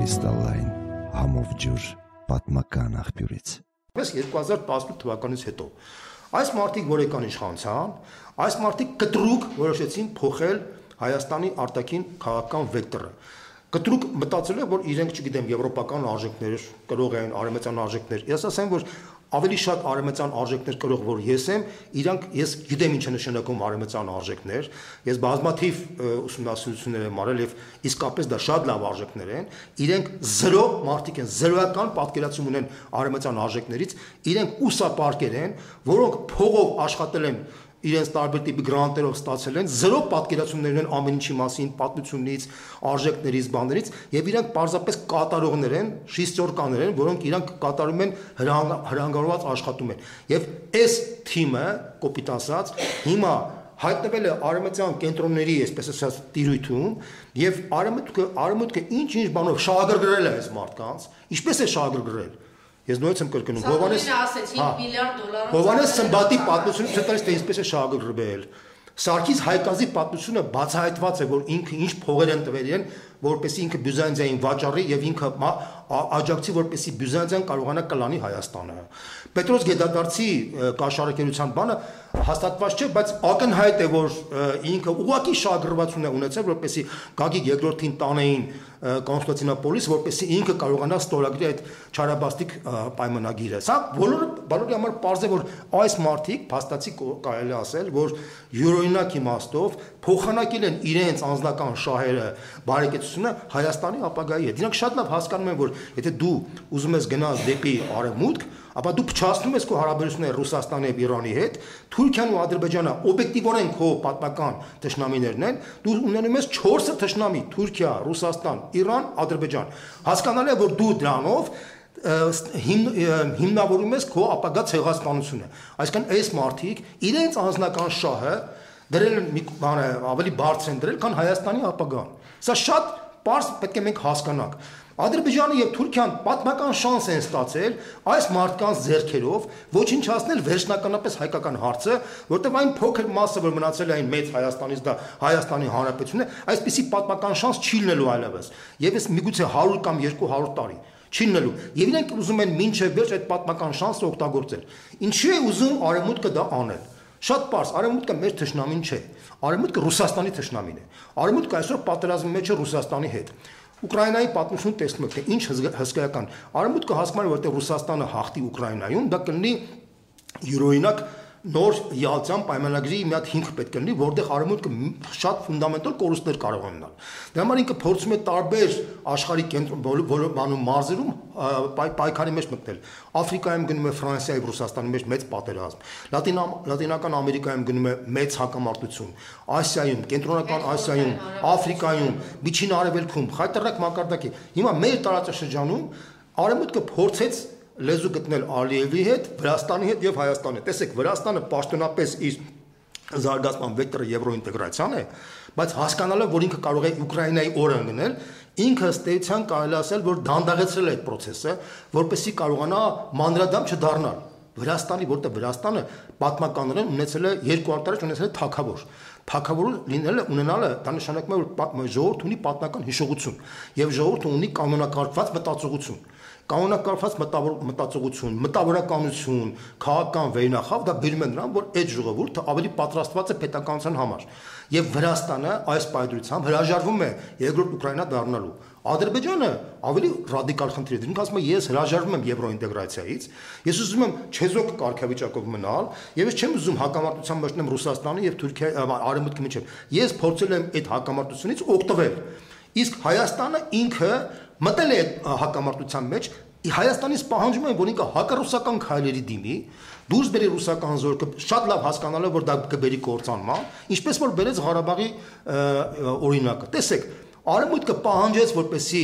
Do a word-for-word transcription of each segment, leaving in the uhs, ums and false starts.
կրիստալային համով ջուր պատմական աղբյուրից։ Մեզ երկու հազար տասնութ թվականից հետո այս մարդիկ որ եկան իշխանության, այս մարդիկ կտրուկ որոշեցին փոխել Հայաստանի արտաքին քաղաքական վեկտորը։ Կտրուկ մտածել է, որ իրենք, չգիտեմ, եվրոպական արժեքներ կրող են, արևմտյան արժեքներ։ Ես ասեմ, որ ավելի շատ արևմտյան արժեքներ կրող որ ես եմ, իրանք ես գիտեմ ինչ է նշանակում արևմտյան արժեքներ։ Ես բազմաթիվ ուսումնասիրություններ եմ արել եւ իսկապես դա շատ լավ արժեքներ են։ Իրենք զրո մարդիկ են, զրոյական պատկերացում ունեն արևմտյան արժեքներից, իրենք ուսապարկեր են, որոնք փողով աշխատել են իրենց տարբեր տիպի գրանտերով ստացել են, զրո պատկերացումներ են ամեն ինչի մասին, պատմությունից, արժեքներից, բաներից, եւ իրանք պարզապես կատարողներ են, շիստորկաներ են, որոնք իրանք կատարում են հրանգարված աշխատում են։ Եվ այս թիմը, կոպիտ ասած, հիմա հայտնվել է արևմտյան կենտրոնների, այսպես ասած, տիրույթում, եւ արևմուտքը, արևմուտքը ինչ-ինչ բանով շահագրգռել է այս մարդկանց, ինչպես է շահագրգռել։ Ես նույնպես եմ կրկնում, Հովանես միլիարդ դոլարով Հովանես Սմբատի պատմությունը ցտարից թե ինչպես է շահագրգռվել։ Սարգիս Հայկազի պատմությունը բացահայտված է, որ ինքը ինչ փողեր են տվել իրեն, որպեսզի ինքը Բյուզանդիային վաճառի եւ ինքը աջակցի, որպեսզի Բյուզանդիան կարողանա կլանի Հայաստանը։ Պետրոս Գետադարձի կաշառակերության բանը հաստատված չէ, բայց ակնհայտ է, որ ինքը ուղղակի շահագրգռվածություն է ունեցել, որպեսզի Գագիկ երկրորդին տանեին Կոնստանտինոպոլիս, որպեսզի ինքը կարողանա ստորագրի այդ չարաբաստիկ պայմանագիրը։ Սա բոլորը բոլորի համար պարզ է, որ այս մարդիկ փաստացի կարելի ասել, որ յուրօրինակ իմաստով փոխանակել են իրենց անձնական շահերը, բարեկեցությունը Հայաստանի ապագայի հետ։ Իրանք շատ լավ հասկանում են, որ եթե դու ուզում ես գնալ դեպի արևմուտք, ապա դու փչացնում ես քո հարաբերությունները Ռուսաստանի եւ Իրանի հետ, Թուրքիան ու Ադրբեջանը օբյեկտիվորեն քո պատմական թշնամիներն են, դու ունենում ես չորս թշնամի՝ Թուրքիա, Ռուսաստան, Իրան, Ադրբեջան։ Հասկանալի է, որ դու դրանով հիմնավորում ես քո ապագա ցեղասպանությունը։ Այսինքն այս մարդիկ իրենց անձնական շահը դրել են մի բան ավելի բարձր են դրել, քան Հայաստանի ապագան։ Սա շատ պարզ պետք է մենք հասկանանք։ Ադրբեջանը եւ Թուրքիան պատմական շանս են ստացել այս մարդկանց ձեռքերով ոչնչացնել վերջնականապես հայկական հարցը, որտեղ այն փոքր մասը, որ մնացել է այն մեծ Հայաստանից, դա Հայաստանի Հանրապետությունն է, այսպիսի պատմական շանս չի լինելու այլևս։ Եվ ես միգուցե հարյուր կամ երկու հարյուր տարի չի լինելու։ Եվ իրենք ուզում են մինչև վերջ այդ պատմական շանսը օգտագործել։ Ինչու է ուզում արևմուտքը դա անել։ Շատ պարզ, արևմուտքը մեր թշնամին չէ։ Արևմուտքը Ռուսաստանի թշնամին է։ Արևմուտքը այսօր պատերազմի մեջ է Ռուսաստանի հետ։ Ուկրաինայի պատմությունը տեսնում եք, թե ինչ հսկայական։ Արևմուտքը հասկանում է, որտեղ Ռուսաստանը հաղթի Ուկրաինայում, դա կլինի յուրօրինակ նոր Յալտյան պայմանագրի մի հատ հիմք պետք է լինի, որտեղ արևմուտքը շատ ֆունդամենտալ կորուստներ կարող է ունենալ։ Դրա համար ինքը փորձում է տարբեր աշխարհի կենտրոն բանում մարզերում պայքարի մեջ մտնել։ Աֆրիկայում գնում է Ֆրանսիայի եւ Ռուսաստանի մեջ մեծ պատերազմ։ Լատինական Ամերիկայում գնում է մեծ հակամարտություն։ Ասիայում, Կենտրոնական Ասիայում, Աֆրիկայում, Միջին Արևելքում խայտարակ մակարդակի։ Հիմա մեր տարածաշրջանում արևմուտքը փորձեց լեզու գտնել Ալիևի հետ, Վրաստանի հետ եւ Հայաստանի հետ։ Տեսեք, Վրաստանը պաշտոնապես իր զարգացման վեկտորը եվրոինտեգրացիան է, բայց հասկանալը, որ ինքը կարող է Ուկրաինայի օրը ընկնել, ինքը ըստ էության կարելի ասել, որ դանդաղեցրել է այդ process-ը, որպեսզի կարողանա մանրադամ չդառնալ։ Վրաստանի, որտեղ Վրաստանը պատմականորեն ունեցել է երկու հազար տարի ունեցել է թագավոր։ Թագավոր լինելը ունենալը դա նշանակում է, որ ժողովուրդ ունի պատմական հիշողություն եւ ժողովուրդը ունի կանոնակարգված մտածողություն։ Կանոնակարգված մտածողություն, մտավորականություն, քաղաքական վերնախավ դա բերում է նրան, որ այդ ժողովուրդը ավելի պատրաստված է պետականության համար։ Եվ Վրաստանը այս պայմանությամբ հրաժարվում է երկրորդ Ուկրաինա դառնալու։ Ադրբեջանը ավելի ռադիկալ խնդիր է դնում, ասում է ես հրաժարվում եմ եվրոինտեգրացիայից, ես ուզում եմ չեզոք կարգավիճակով մնալ, եւ ես չեմ ուզում հակամարտության մտնեմ Ռուսաստանի եւ Թուրքիայի արևմուտքի միջեւ։ Ես փորձել եմ այդ հակամարտությունից օգտվել։ Իսկ Հայաստանը ինքը մտել է հակամարտության մեջ, Հայաստանից պահանջում են, որ ինքը հակառուսական քայլերի դիմի, դուրս բերի ռուսական զորքը, շատ լավ հասկանալով, որ դա կբերի կործանման, ինչպես որ բերեց Ղարաբաղի օրինակը։ Տեսեք, արևմուտքը պահանջեց, որպեսզի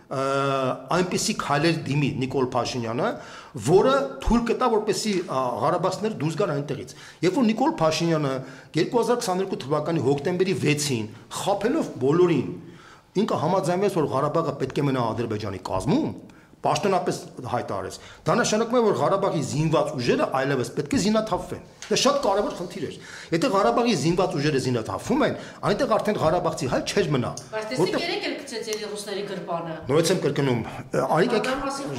այնպիսի քայլեր դիմի Նիկոլ Փաշինյանը, որը թույլ կտա, որպեսզի ղարաբաղցիները դուրս գան այնտեղից։ Երբ որ Նիկոլ Փաշինյանը երկու հազար քսաներկու թվականի հոկտեմբերի վեցին խաբելով բոլորին, ինքը համաձայնվեց, որ Ղարաբաղը պետք է մնա Ադրբեջանի կազմում, պաշտոնապես հայտարարեց։ Դա նշանակում է, որ Ղարաբաղի զինված ուժերը այլևս պետք է զինաթափվեն։ Դա շատ կարևոր խնդիր էր։ Եթե Ղարաբաղի զինված ուժերը զինաթափվում են, այնտեղ արդեն Ղարաբաղցի հայ չէր մնա։ Բայց դες երեք էլ գցեց երի ռուսների գրպանը։ Նորից եմ կրկնում, արիք եք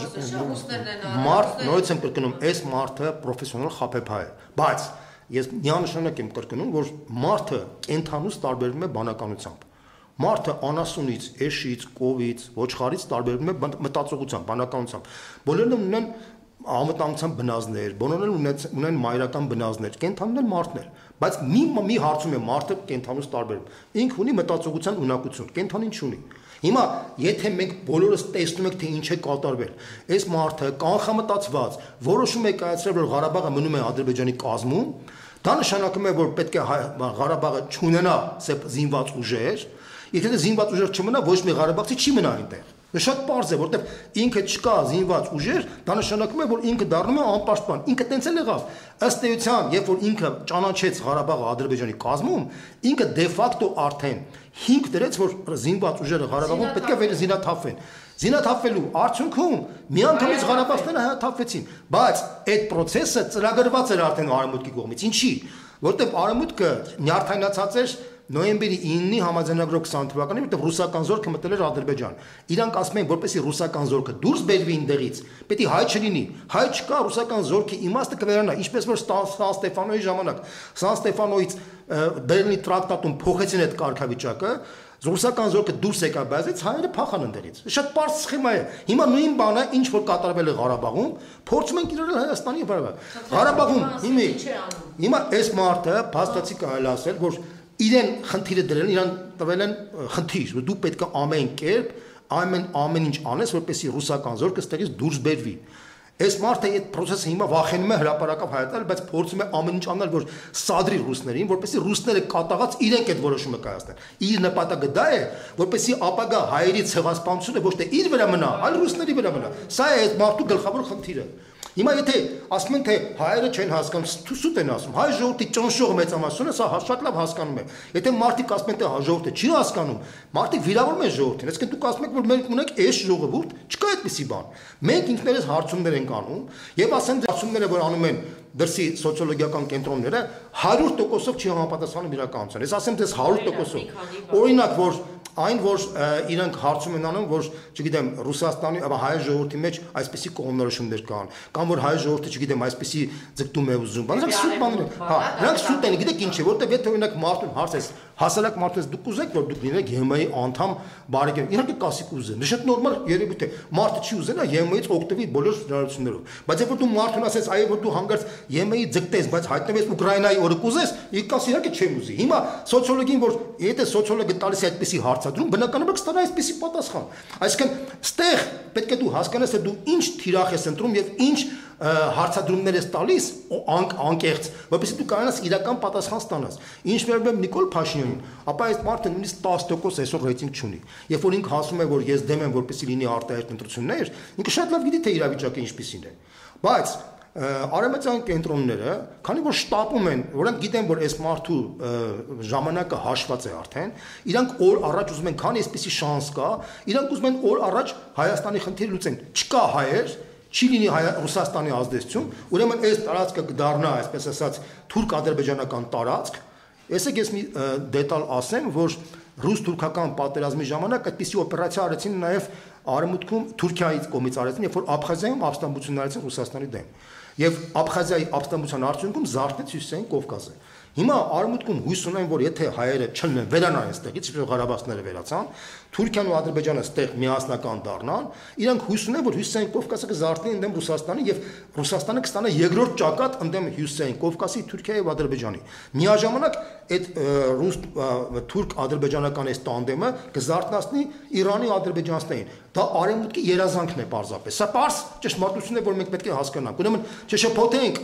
մարդ, նորից եմ կրկնում, այս մարդը պրոֆեսիոնալ խաբեբա է, բայց ես միանշանակ եմ կրկնում, որ մարդը կենթանուց տարբերվում է բանականությամբ։ Մարդը անասունից, էշից, կովից, ոչխարից տարբերվում է մտածողությամբ, բանականությամբ։ Բոլորն ունեն անվտանգության բնազդներ, բոլորն ունեն մայրական բնազդներ, կենթանուն են մարդներ, բայց մի մի հարցում է մարդը կենթանուց տարբերվում։ Ինքը ունի մտածողության ունակություն, կենթանին չունի։ Հիմա եթե մենք բոլորս տեսնում ենք թե ինչ է կատարվել, այս մարդը կանխամտածված որոշում է կայացրել, որ Ղարաբաղը մնում է Ադրբեջանի կազմում, դա նշանակում է, որ պետք է Ղարաբաղը չունենա զինված ուժեր, եթե դա զինված ուժեր չմնա, ոչ մի ղարաբաղցի չի մնա այնտեղ։ Դա շատ պարզ է, որտեղ ինքը չկա զինված ուժեր, դա նշանակում է, որ ինքը դառնում է անպաշտպան։ Ինքը տենց էլ եղավ։ Ըստ էության, երբ որ ինքը ճանաչեց Ղարաբաղը Ադրբեջանի կազմում, ինքը դե ֆակտո արդեն հիմք դրեց, որ զինված ուժերը Ղարաբաղում պետք է վերզինաթափվեն։ Զինաթափվելու արդյունքում միանգամից Ղարաբաղցիները հայաթափվեցին, բայց այդ process-ը ծրագրված էր արդեն Արևմուտքի կողմից։ Ինչի՞, որտեղ Արևմուտքը նյարդայնացած էր նոյեմբերի ինը համաձայնագրով քսան թվականին, որտեղ ռուսական զորքը մտել էր Ադրբեջան։ Իրանք ասում են, որպեսզի ռուսական զորքը դուրս բերվի այնտեղից, պետք է հայ չլինի։ Հայ չկա, ռուսական զորքի իմաստը կվերանա, ինչպես որ Սան Ստեֆանոյի ժամանակ Սան Ստեֆանոյից Բերլինի տրակտատում փոխեցին այդ կարգավիճակը, ռուսական զորքը դուրս եկավ բազից, հայերը փախան այնտեղից։ Շատ պարզ սխեմա է։ Հիմա նույն բանը, ինչ որ կատարվել է Ղարաբաղում, փորձում են կիրառել Հայաստանի վրա։ Ղարաբաղում հիմա հիմա այս մարդը փաստացի կարելի ասել, որ իրեն խնդիրը դրել, իրան տվել են խնդիր, որ դու պետք է ամեն կերպ, ամեն ամեն ինչ անես, որպեսզի ռուսական զորքը ստեղից դուրս բերվի։ Այս մարդը այդ process-ը հիմա վախենում է հրապարակավ հայտնել, բայց փորձում է ամեն ինչ անել, որ սադրի ռուսներին, որպեսզի ռուսները կատաղած իրենք այդ որոշումը կայացնեն։ Իր նպատակը դա է, որպեսզի ապագա հայերի ցեղասպանությունը ոչ թե իր վրա մնա, այլ ռուսների վրա մնա։ Սա է այդ մարդու գլխավոր խնդիրը։ Հիմա եթե ասում են թե հայերը չեն հասկանում, սուտ են ասում, հայ ժողովրդի ճնշող մեծամասնությունը սա շատ լավ հասկանում է։ Եթե մարդիկ ասում են թե ժողովուրդը չի հասկանում, մարդիկ վիրավորում են ժողովրդին, այսինքն դուք ասում եք, որ մենք ունենք այս ժողովուրդ, չկա այդպիսի բան։ Մենք ինքներս հարցումներ ենք անում, եւ ասեն հարցումները, որ անում են դրսի սոցիոլոգիական կենտրոնները հարյուր տոկոսով չի համապատասխանում իրականությանը։ Ես ասեմ դες հարյուր տոկոսով։ Օրինակ, որ այն որ իրանք հարցում են անում, որ չգիտեմ Ռուսաստանի, ապա հայ ժողովրդի մեջ այսպիսի կողմնորոշումներ կան, կամ որ հայ ժողովուրդը չգիտեմ այսպիսի ձգտում է ուզում, բանակ սուտ բաներ, հա, նրանք սուտ են, գիտեք ինչ է, որտեղ եթե օրինակ մարդուն հարց ես, հասարակ մարդուց դուք ուզեք, որ դուք լինեք ԵՄ-ի անդամ բարեկամ, իհարկե կասիկ ուզեն, դա շատ նորմալ երևույթ է, մարդը չի ուզենա ԵՄ-ից օգտվի բոլոր հնարավորություններով, բայց երբ որ դու մարդուն ասես, այ որ դու հանգարց ԵՄ-ի ձգտես, բայց հայտնվես Ուկրաինայի օրը կուզես, իկաս իհարկե չեմ ուզի։ Հիմա սոցիոլոգին, որ եթե սոցիոլոգը տալիս է այդպիսի հարցադրում, բնականաբար կստանա այսպիսի պատասխան։ Այսինքն, ստեղ պետք է դու հասկանաս, թե դու ինչ թիրախ ես ընտրում եւ ինչ հարցադրումներ ես տալիս անկեղծ, որպեսզի դու կարողանաս իրական պատասխան ստանաս։ Ինչ վերաբերում Նիկոլ Փաշինյանին, ապա այս մարդը նույնիսկ տասը տոկոս այսօր ռեյտինգ չունի։ Երբ որ ինքը ասում է, որ ես դեմ եմ, որպեսզի լինի արտահայտ ընտրություններ, ինքը շատ լավ գիտի, թե իրավիճակը ինչպիսին է։ Բայց արևմտյան կենտրոնները, քանի որ շտապում են, որոնք գիտեն, որ այս մարդու ժամանակը հաշված է արդեն, իրանք օր առաջ ուզում են, քանի այսպիսի շանս կա, իրանք ուզում են օր առաջ Հայաստանի խնդիրը լուծեն։ Չկա հայեր, չի լինի Ռուսաստանի ազդեցություն, ուրեմն այս տարածքը կդառնա, այսպես ասած, թուրք-ադրբեջանական տարածք։ Եսեք ես մի դետալ ասեմ, որ ռուս-թուրքական պատերազմի ժամանակ այդպիսի օպերացիա արեցին նաև Արևմուտքում Թուրքիայից կողմից արեցին, երբ որ Աբխազիայում ապստամբություններ արեցին Ռուսաստանի դեմ։ Եվ Աբխազիայի ապստամբության արդյունքում զարթեց Հյուսիսային Կովկասը։ Հիմա Արևմուտքում հույս ունեն, որ եթե հայերը չլնեն վերանան այստեղից, ինչպես ղարաբաղցիները վերացան, Թուրքիան ու Ադրբեջանը այստեղ միասնական դառնան, իրանք հույս ունեն, որ Հյուսիսային Կովկասը կզարթնի ընդդեմ Ռուսաստանի եւ Ռուսաստանը կստանա երկրորդ ճակատ ընդդեմ Հյուսիսային Կովկասի, Թուրքիայի եւ Ադրբեջանի։ Միաժամանակ այդ ռուս թուրք-ադրբեջանական այս տանդեմը կզարթնացնի Իրանի ադրբեջանցիներին։ Դա Արևմուտքի երազանքն է պարզապես։ Սա պարզ ճշմարտություն է, որ մենք պետք է հասկանանք։ Ուրեմն չշփոթենք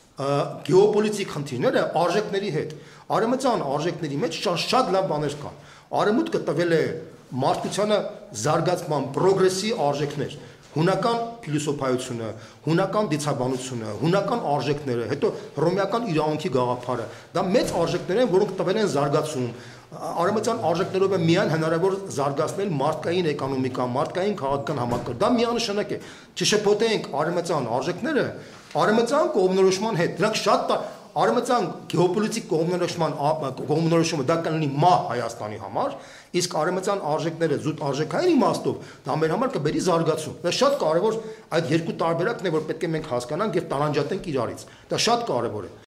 գեոպոլիտիկ խնդիրները արժեքների հետ։ Արևմտյան արժեքների մեջ շատ լավ բաներ կան։ Արևմուտքը տվել է մարդկությանը զարգացման պրոգրեսի արժեքներ։ հունական փիլիսոփայությունը, հունական դիցաբանությունը, հունական արժեքները, հետո հռոմեական իրավունքի գաղափարը, դա մեծ արժեքներ են, որոնք տվել են զարգացում, արևմտյան արժեքներով է միայն հնարավոր զարգացնել մարդկային էկոնոմիկան, մարդկային քաղաքական համակարգը, դա միանշանակ է, չշփոթենք արևմտյան արժեքները արևմտյան կողմնորոշման հետ, դրանք շատ արևմտյան գեոպոլիտիկ կողմնորոշման կողմնորոշումը դա կլինի մահ Հայաստանի համար, իսկ արևմտյան արժեքները զուտ արժեքային իմաստով դա մեր համար կբերի զարգացում։ Դա շատ կարևոր այդ երկու տարբերակն է, որ պետք է մենք հասկանանք եւ տարանջատենք իրարից։ Դա շատ կարևոր է։